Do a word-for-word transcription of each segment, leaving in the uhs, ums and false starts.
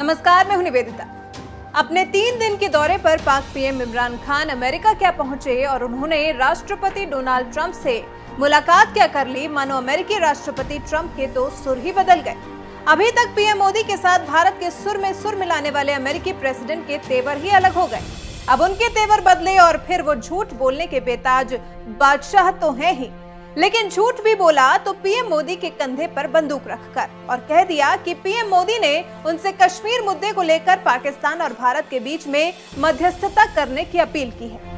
नमस्कार, मैं हूं निवेदिता। अपने तीन दिन के दौरे पर पाक पीएम इमरान खान अमेरिका क्या पहुंचे और उन्होंने राष्ट्रपति डोनाल्ड ट्रंप से मुलाकात क्या कर ली, मानो अमेरिकी राष्ट्रपति ट्रंप के तो सुर ही बदल गए। अभी तक पीएम मोदी के साथ भारत के सुर में सुर मिलाने वाले अमेरिकी प्रेसिडेंट के तेवर ही अलग हो गए। अब उनके तेवर बदले और फिर वो झूठ बोलने के बेताज बादशाह तो हैं ही, लेकिन झूठ भी बोला तो पीएम मोदी के कंधे पर बंदूक रखकर, और कह दिया कि पीएम मोदी ने उनसे कश्मीर मुद्दे को लेकर पाकिस्तान और भारत के बीच में मध्यस्थता करने की अपील की है।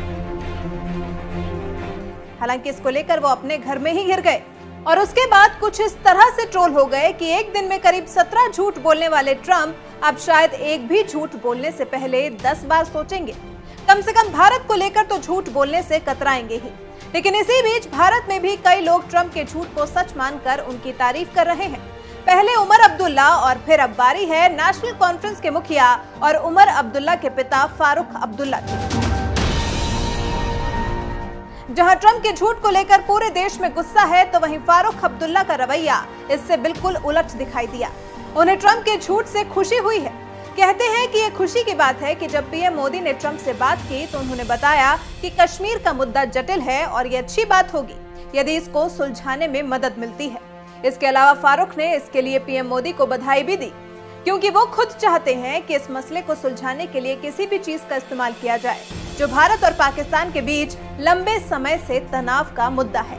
हालांकि इसको लेकर वो अपने घर में ही घिर गए और उसके बाद कुछ इस तरह से ट्रोल हो गए कि एक दिन में करीब सत्रह झूठ बोलने वाले ट्रंप अब शायद एक भी झूठ बोलने से पहले दस बार सोचेंगे। कम से कम भारत को लेकर तो झूठ बोलने से कतराएंगे ही। लेकिन इसी बीच भारत में भी कई लोग ट्रंप के झूठ को सच मानकर उनकी तारीफ कर रहे हैं। पहले उमर अब्दुल्ला और फिर अब बारी है नेशनल कॉन्फ्रेंस के मुखिया और उमर अब्दुल्ला के पिता फारूक अब्दुल्ला की। जहां ट्रंप के झूठ को लेकर पूरे देश में गुस्सा है, तो वहीं फारूक अब्दुल्ला का रवैया इससे बिल्कुल उलट दिखाई दिया। उन्हें ट्रंप के झूठ से खुशी हुई है। कहते हैं कि ये खुशी की बात है कि जब पीएम मोदी ने ट्रंप से बात की तो उन्होंने बताया कि कश्मीर का मुद्दा जटिल है और ये अच्छी बात होगी यदि इसको सुलझाने में मदद मिलती है। इसके अलावा फारूक ने इसके लिए पीएम मोदी को बधाई भी दी, क्योंकि वो खुद चाहते हैं कि इस मसले को सुलझाने के लिए किसी भी चीज का इस्तेमाल किया जाए जो भारत और पाकिस्तान के बीच लंबे समय से तनाव का मुद्दा है।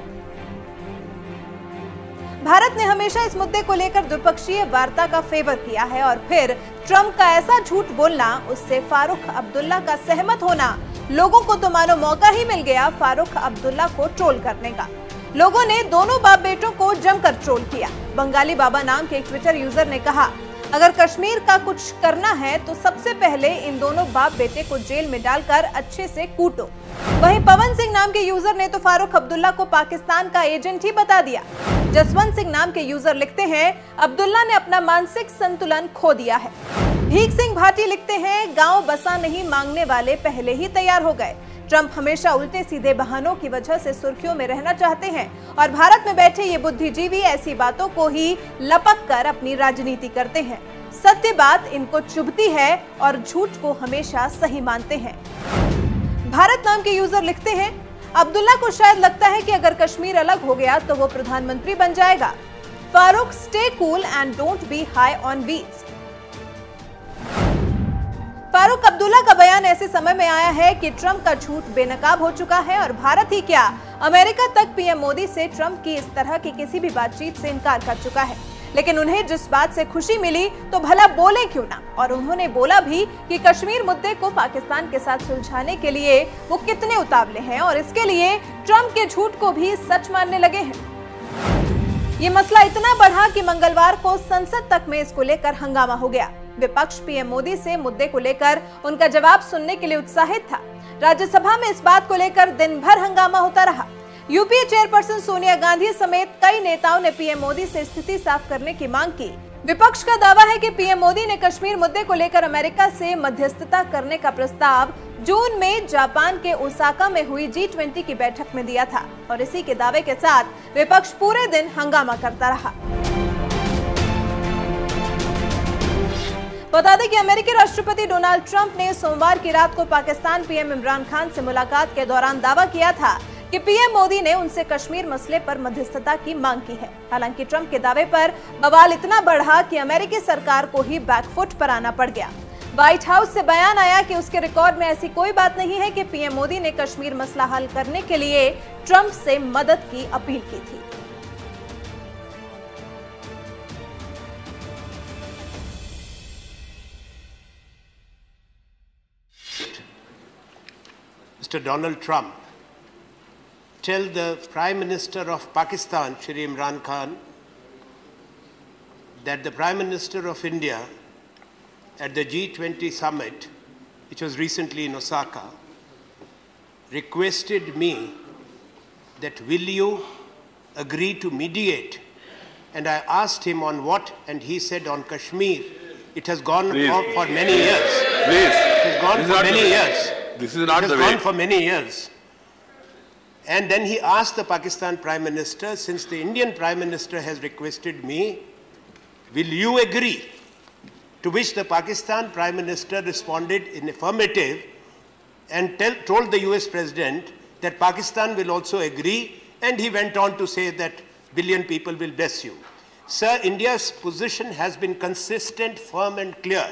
भारत ने हमेशा इस मुद्दे को लेकर द्विपक्षीय वार्ता का फेवर किया है और फिर ट्रंप का ऐसा झूठ बोलना, उससे फारूक अब्दुल्ला का सहमत होना, लोगों को तो मानो मौका ही मिल गया फारूक अब्दुल्ला को ट्रोल करने का। लोगों ने दोनों बाप बेटों को जमकर ट्रोल किया। बंगाली बाबा नाम के एक ट्विटर यूजर ने कहा, अगर कश्मीर का कुछ करना है तो सबसे पहले इन दोनों बाप बेटे को जेल में डालकर अच्छे से कूटो। वहीं पवन सिंह नाम के यूजर ने तो फारूक अब्दुल्ला को पाकिस्तान का एजेंट ही बता दिया। जसवंत सिंह नाम के यूजर लिखते हैं, अब्दुल्ला ने अपना मानसिक संतुलन खो दिया है। भीख सिंह भाटी लिखते हैं, गांव बसा नहीं मांगने वाले पहले ही तैयार हो गए। ट्रंप हमेशा उल्टे सीधे बहानों की वजह से सुर्खियों में रहना चाहते हैं और भारत में बैठे ये बुद्धिजीवी ऐसी बातों को ही लपक कर अपनी राजनीति करते हैं। सत्य बात इनको चुभती है और झूठ को हमेशा सही मानते हैं। भारत नाम के यूजर लिखते हैं, अब्दुल्ला को शायद लगता है कि अगर कश्मीर अलग हो गया तो वो प्रधानमंत्री बन जाएगा। Farooq, stay cool and don't be high on beats. Farooq Abdullah का बयान ऐसे समय में आया है कि ट्रंप का झूठ बेनकाब हो चुका है और भारत ही क्या, अमेरिका तक पीएम मोदी से ट्रंप की इस तरह की किसी भी बातचीत से इनकार कर चुका है। लेकिन उन्हें जिस बात से खुशी मिली तो भला बोले क्यों ना, और उन्होंने बोला भी कि कश्मीर मुद्दे को पाकिस्तान के साथ सुलझाने के लिए वो कितने उतावले हैं और इसके लिए ट्रंप के झूठ को भी सच मानने लगे हैं। ये मसला इतना बढ़ा कि मंगलवार को संसद तक में इसको लेकर हंगामा हो गया। विपक्ष पीएम मोदी से मुद्दे को लेकर उनका जवाब सुनने के लिए उत्साहित था। राज्यसभा में इस बात को लेकर दिन भर हंगामा होता रहा। यूपीए चेयरपर्सन सोनिया गांधी समेत कई नेताओं ने पीएम मोदी से स्थिति साफ करने की मांग की। विपक्ष का दावा है कि पीएम मोदी ने कश्मीर मुद्दे को लेकर अमेरिका से मध्यस्थता करने का प्रस्ताव जून में जापान के ओसाका में हुई जी ट्वेंटी की बैठक में दिया था और इसी के दावे के साथ विपक्ष पूरे दिन हंगामा करता रहा। बता दें कि अमेरिकी राष्ट्रपति डोनाल्ड ट्रंप ने सोमवार की रात को पाकिस्तान पीएम इमरान खान से मुलाकात के दौरान दावा किया था कि पीएम मोदी ने उनसे कश्मीर मसले पर मध्यस्थता की मांग की है। हालांकि ट्रंप के दावे पर बवाल इतना बढ़ा कि अमेरिकी सरकार को ही बैकफुट पर आना पड़ गया। व्हाइट हाउस से बयान आया कि उसके रिकॉर्ड में ऐसी कोई बात नहीं है कि पीएम मोदी ने कश्मीर मसला हल करने के लिए ट्रंप से मदद की अपील की थी। Mister Donald Trump, tell the Prime Minister of Pakistan, Shri Imran Khan, that the Prime Minister of India at the G twenty summit, which was recently in Osaka, requested me that will you agree to mediate? And I asked him on what, and he said on Kashmir. It has gone on for many years. Please. It has gone for many years. This is not it has the gone way. for many years. And then he asked the Pakistan Prime Minister, since the Indian Prime Minister has requested me, will you agree to which the Pakistan Prime Minister responded in affirmative and tell, told the U S President that Pakistan will also agree, and he went on to say that billion people will bless you. Sir, India's position has been consistent, firm and clear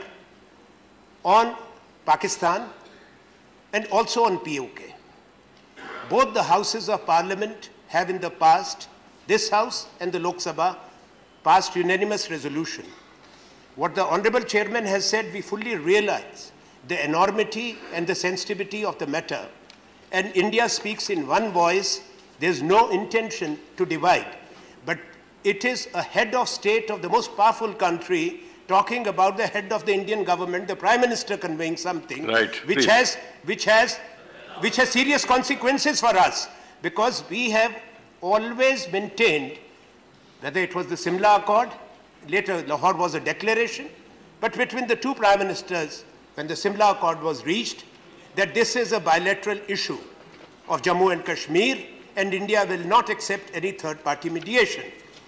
on Pakistan and also on P O K. Both the houses of parliament have in the past, this house and the Lok Sabha, passed unanimous resolution. What the Honorable Chairman has said, we fully realize the enormity and the sensitivity of the matter, and India speaks in one voice. There is no intention to divide, but it is a head of state of the most powerful country talking about the head of the Indian government, the Prime Minister conveying something, right, which please. has, which has, which has serious consequences for us, because we have always maintained, whether it was the Simla Accord, later Lahore was a declaration, but between the two Prime Ministers, when the Simla Accord was reached, that this is a bilateral issue of Jammu and Kashmir, and India will not accept any third-party mediation.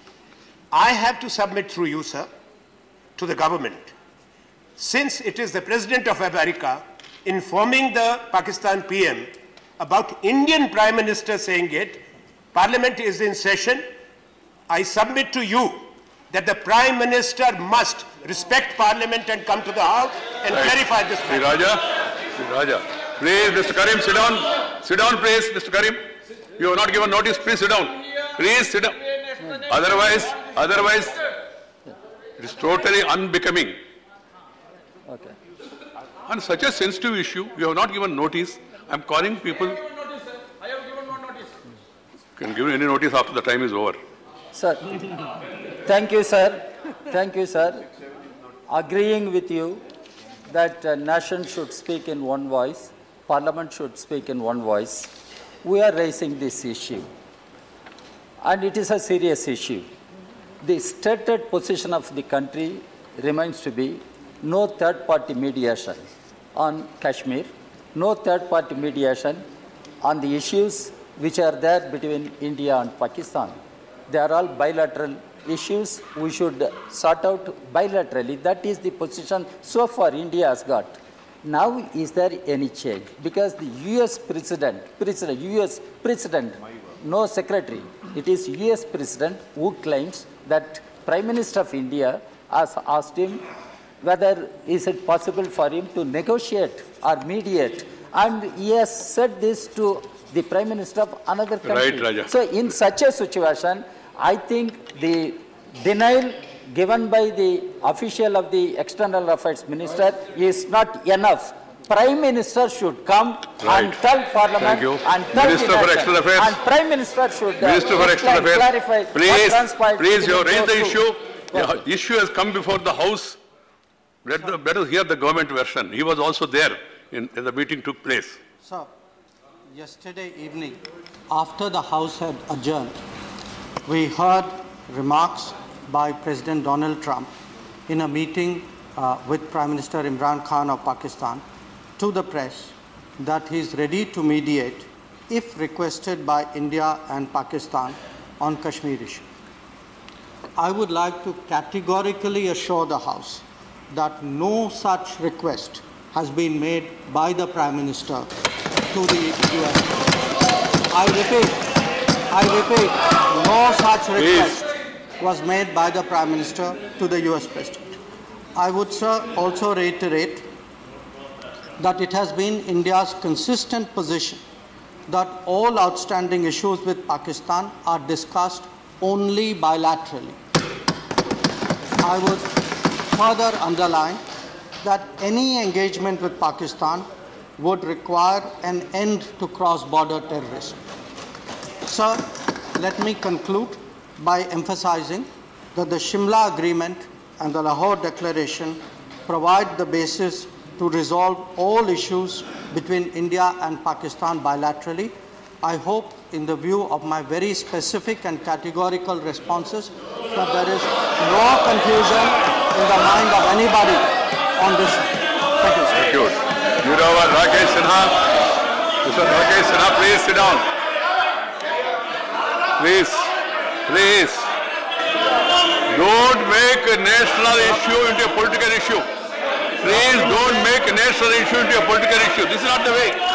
I have to submit through you, sir, to the government. Since it is the President of America informing the Pakistan P M about Indian Prime Minister saying it, Parliament is in session, I submit to you that the Prime Minister must respect Parliament and come to the House and right. clarify this Shri matter. Raja, Shri Raja, please, Mister Karim, sit down. Sit down, please, Mister Karim. You have not given notice. Please sit down. Please sit down. Otherwise, otherwise, it is totally unbecoming. Okay. On such a sensitive issue, you have not given notice. I am calling people. I have given no notice. Can give any notice after the time is over. Sir, thank you, sir. Thank you, sir. Agreeing with you that uh, nation should speak in one voice, Parliament should speak in one voice, we are raising this issue. And it is a serious issue. The stated position of the country remains to be no third-party mediation on Kashmir, no third-party mediation on the issues which are there between India and Pakistan. They are all bilateral issues. We should sort out bilaterally. That is the position so far India has got. Now, is there any change? Because the U S President, President, U S President, no secretary, it is U S President who claims that Prime Minister of India has asked him whether is it possible for him to negotiate or mediate. And he has said this to the Prime Minister of another country. Right, Raja. So, in such a situation, I think the denial given by the official of the External Affairs Minister is not enough. Prime Minister should come Right. and tell Parliament Thank you. and tell Minister the for nation. External Affairs. And Prime Minister should uh, Minister for explain, External Affairs, clarify what please, transpired please, you have between raised the those two. issue. The issue has come before the House. Let, the, let us hear the government version. He was also there in, in the meeting took place. Sir, yesterday evening, after the House had adjourned, we heard remarks by President Donald Trump in a meeting uh, with Prime Minister Imran Khan of Pakistan to the press that he is ready to mediate if requested by India and Pakistan on Kashmir issue. I would like to categorically assure the House that no such request has been made by the Prime Minister to the U S. I repeat, I repeat, no such request was made by the Prime Minister to the U S President. I would, sir, also reiterate that it has been India's consistent position that all outstanding issues with Pakistan are discussed only bilaterally. I would further underline that any engagement with Pakistan would require an end to cross-border terrorism. Sir, let me conclude by emphasizing that the Shimla Agreement and the Lahore Declaration provide the basis to resolve all issues between India and Pakistan bilaterally. I hope, in the view of my very specific and categorical responses, that there is no confusion in the mind of anybody on this. Thank you. Thank you. Juravar Rakesh Sinha. Mister Rakesh Sinha, please sit down. Please, please. Don't make a national issue into a political issue. Please don't make a national issue into a political issue. This is not the way.